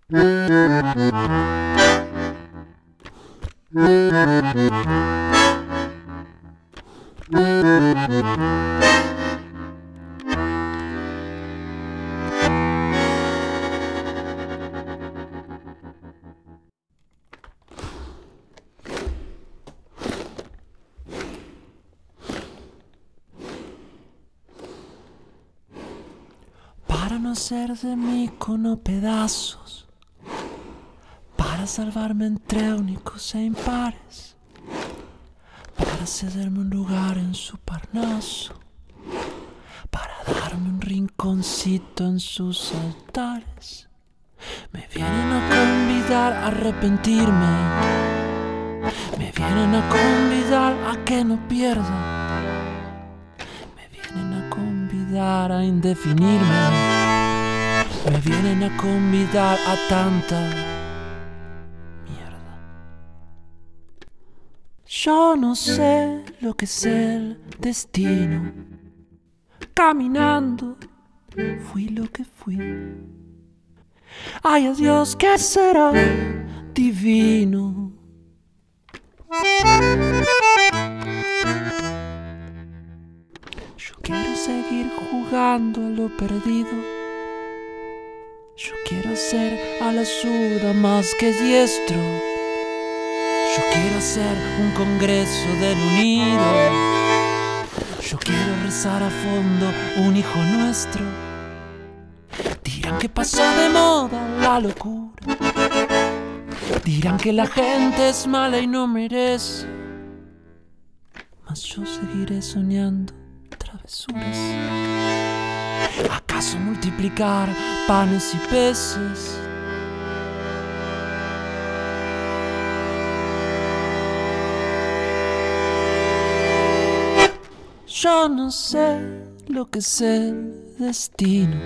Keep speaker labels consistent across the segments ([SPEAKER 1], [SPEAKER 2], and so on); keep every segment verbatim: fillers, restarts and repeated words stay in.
[SPEAKER 1] Para no hacer de mí cono pedazos, para salvarme entre únicos e impares, para cederme un lugar en su Parnaso, para darme un rinconcito en sus altares. Me vienen a convidar a arrepentirme, me vienen a convidar a que no pierda, me vienen a convidar a indefinirme, me vienen a convidar a tanta mierda. Yo no sé lo que es el destino, caminando fui lo que fui. Ay, adiós, ¿qué será? Divino. Yo quiero seguir jugando a lo perdido. Yo quiero ser a la zurda más que diestro. Yo quiero hacer un congreso del unido. Yo quiero rezar a fondo un hijo nuestro. Dirán que pasó de moda la locura, dirán que la gente es mala y no merece, mas yo seguiré soñando travesuras. ¿Acaso multiplicar panes y peces? Yo no sé lo que es el destino,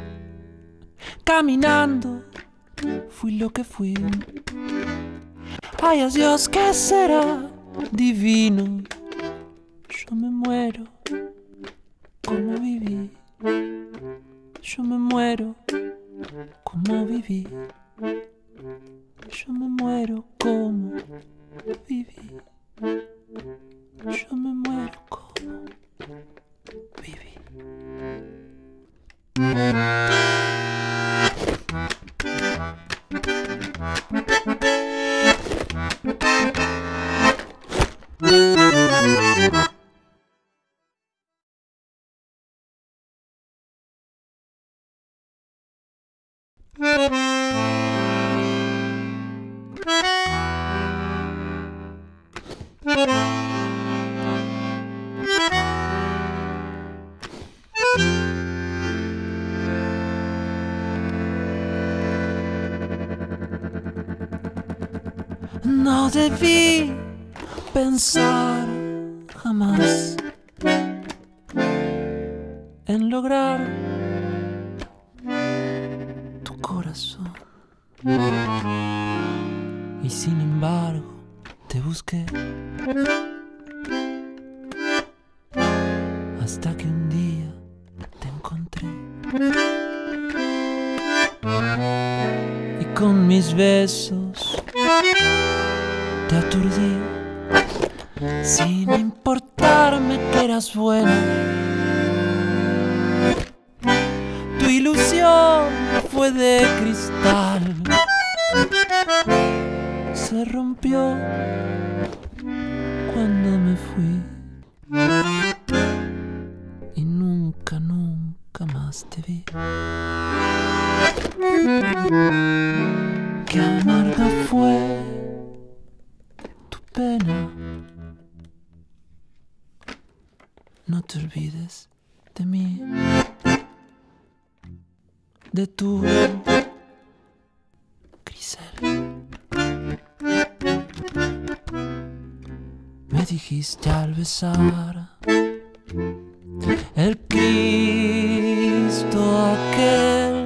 [SPEAKER 1] caminando fui lo que fui. Ay, adiós, ¿qué será? Divino. Yo me muero como viví. Yo me muero como viví. Yo me muero como viví. Yo me muero como viví. No debí pensar jamás en lograr tu corazón, y sin embargo te busqué hasta que un día te encontré, y con mis besos te aturdí, sin importarme que eras buena. Tu ilusión fue de cristal, se rompió cuando me fui, y nunca, nunca más te vi. Qué amarga fue tu pena. No te olvides de mí, de tu Grisel. Me dijiste al besar el Cristo aquel.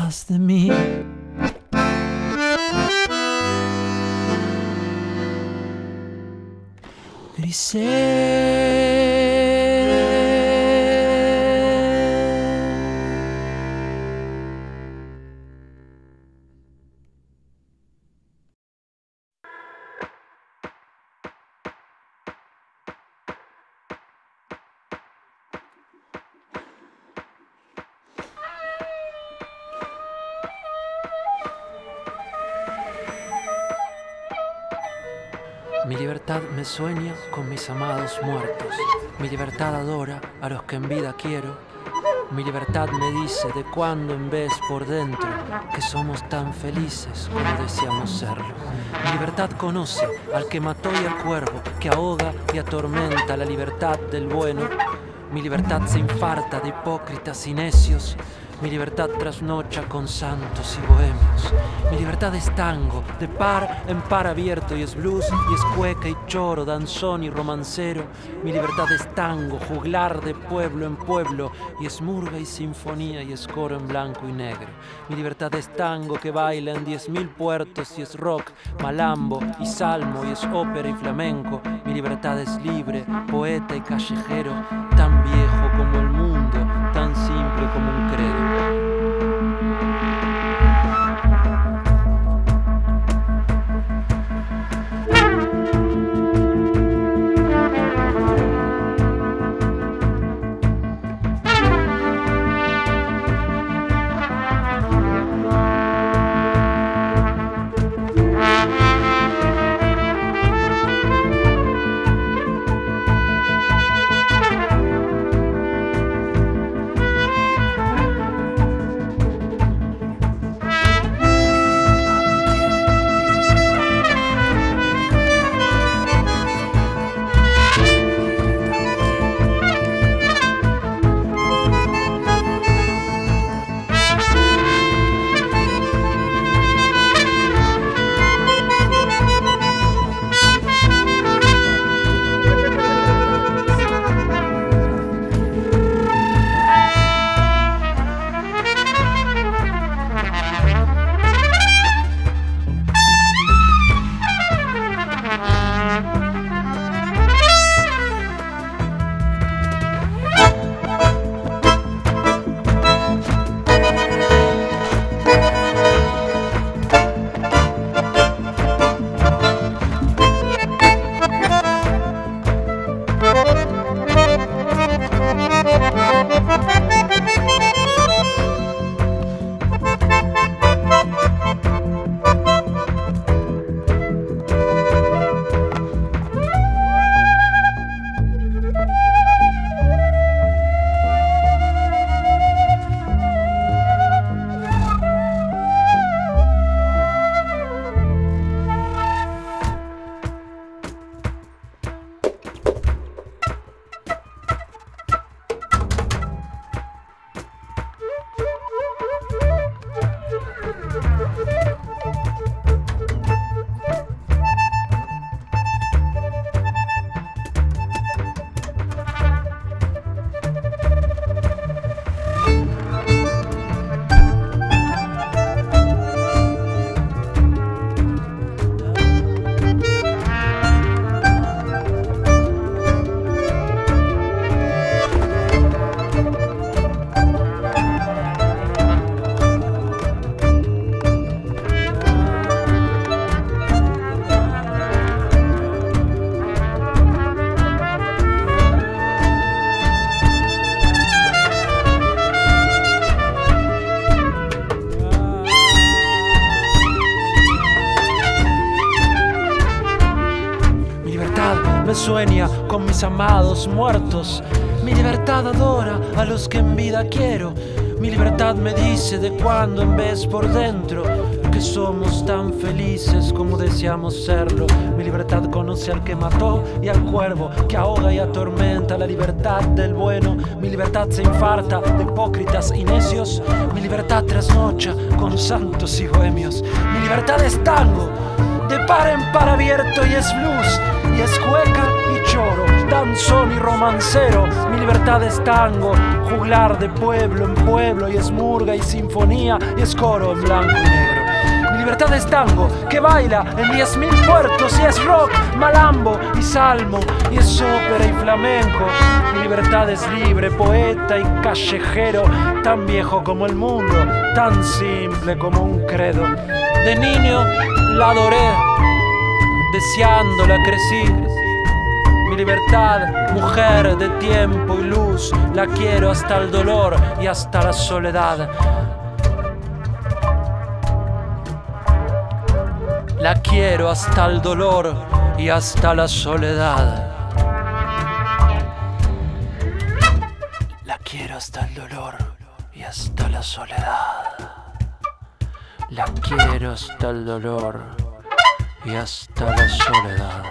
[SPEAKER 1] detrás de mí. Mi libertad me sueña con mis amados muertos. Mi libertad adora a los que en vida quiero. Mi libertad me dice de cuando en vez por dentro que somos tan felices como deseamos serlo. Mi libertad conoce al que mató y al cuervo, que ahoga y atormenta la libertad del bueno. Mi libertad se infarta de hipócritas y necios. Mi libertad trasnocha con santos y bohemios. Mi libertad es tango, de par en par abierto, y es blues, y es cueca y choro, danzón y romancero. Mi libertad es tango, juglar de pueblo en pueblo, y es murga y sinfonía, y es coro en blanco y negro. Mi libertad es tango que baila en diez mil puertos, y es rock, malambo y salmo, y es ópera y flamenco. Mi libertad es libre, poeta y callejero, tan viejo como el mundo, tan simple como un credo. Me sueña con mis amados muertos. Mi libertad adora a los que en vida quiero. Mi libertad me dice de cuando en vez por dentro que somos tan felices como deseamos serlo. Mi libertad conoce al que mató y al cuervo, que ahoga y atormenta la libertad del bueno. Mi libertad se infarta de hipócritas y necios. Mi libertad trasnocha con santos y bohemios. Mi libertad es tango, de par en par abierto, y es blues, y es cueca y choro. danzón y romancero. Mi libertad es tango, juglar de pueblo en pueblo, y es murga y sinfonía y es coro en blanco y negro. Mi libertad es tango que baila en diez mil puertos, y es rock, malambo y salmo, y es ópera y flamenco. Mi libertad es libre, poeta y callejero, tan viejo como el mundo, tan simple como un credo. De niño la adoré, deseándola crecí. Mi libertad, mujer de tiempo y luz, la quiero hasta el dolor y hasta la soledad. La quiero hasta el dolor y hasta la soledad. La quiero hasta el dolor y hasta la soledad. La quiero hasta el dolor y hasta la soledad.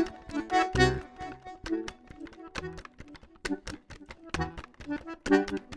[SPEAKER 2] Thank you.